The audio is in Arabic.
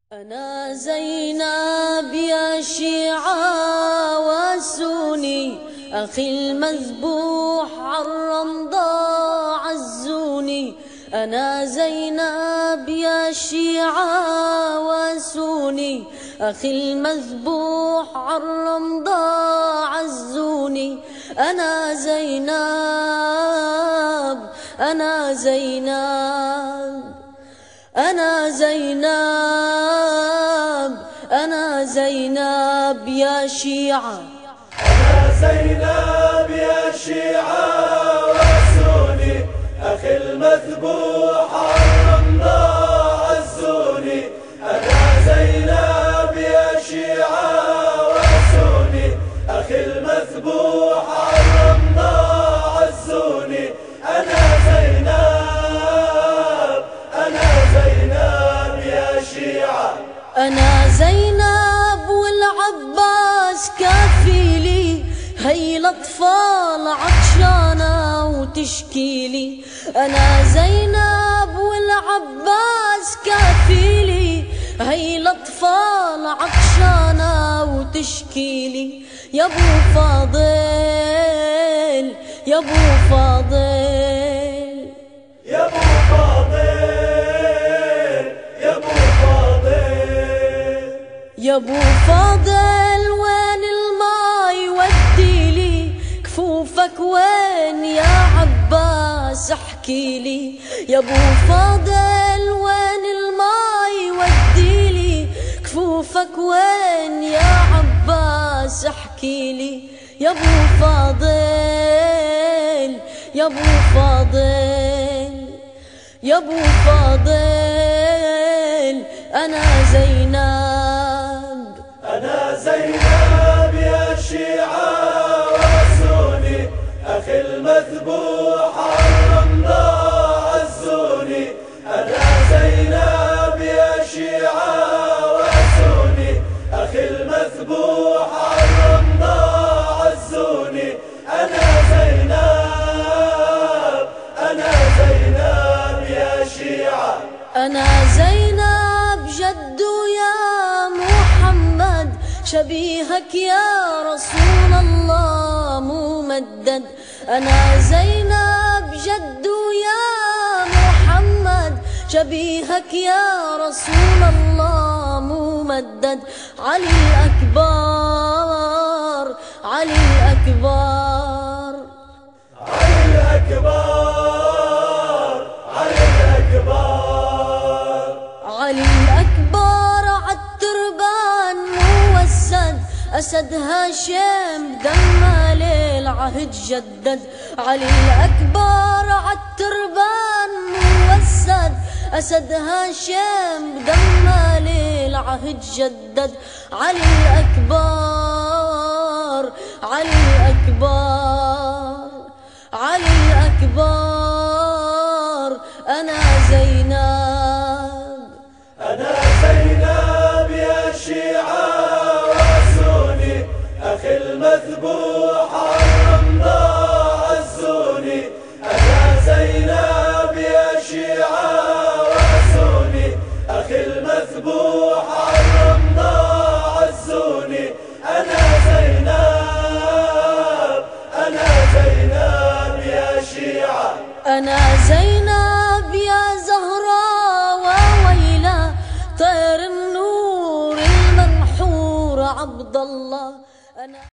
أنا زينب يا شيعة واسوني، أخي المذبوح عالرمضاء عزوني. أنا زينب يا شيعة واسوني، أخي المذبوح عالرمضاء عزوني. أنا زينب أنا زينب أنا زينب أنا زينب يا شيعة. أنا زينب يا شيعة واسوني، أخي المذبوح عالرمضاء عزوني. أنا زينب يا شيعة واسوني، أخي المذبوح عالرمضاء عزوني. أنا زينب يا شيعة. أنا زينب والعباس كافيلي، هي الأطفال عطشانة وتشكيلي. أنا زينب والعباس كافيلي، هي الأطفال عطشانة وتشكيلي. يا أبو فاضل يا أبو فاضل يا أبو فاضل يا أبو فاضل يا أبو فاضل، وين الماء يوديلي؟ كفوفك وين يا عباس احكيلي. يا أبو فاضل، وين الماء يوديلي؟ كفوفك وين يا عباس احكيلي. يا أبو فاضل يا أبو فاضل يا أبو فاضل، أنا زينب أنا زينب يا شيعة واسوني، أخي المذبوح عالرمضاء عزوني. أنا زينب يا شيعة واسوني، أخي المذبوح عالرمضاء عزوني. أنا زينب يا شيعة. أنا زينب جدو يا محمد، شبيهك يا رسول الله ممدد. أنا زينب جدو يا محمد، شبيهك يا رسول الله ممدد. علي الأكبر علي الأكبر علي الأكبر علي الأكبر علي الأكبر عالتربان موسد، أسد هاشم دمه للعهد جدد. علي الأكبر عالتربان موسد، أسد هاشم دمه للعهد جدد. علي الأكبر علي الأكبر علي الأكبر، أنا زينب أنا زينب يا شيعة واسوني، أخي المذبوح عالرمضاء عزوني. أنا زينب يا شيعة واسوني، أخي المذبوح عالرمضاء عزوني. أنا زينب يا شيعة. أنا زينب يا زهراء وويلة، طير النور المنحور عبد الله.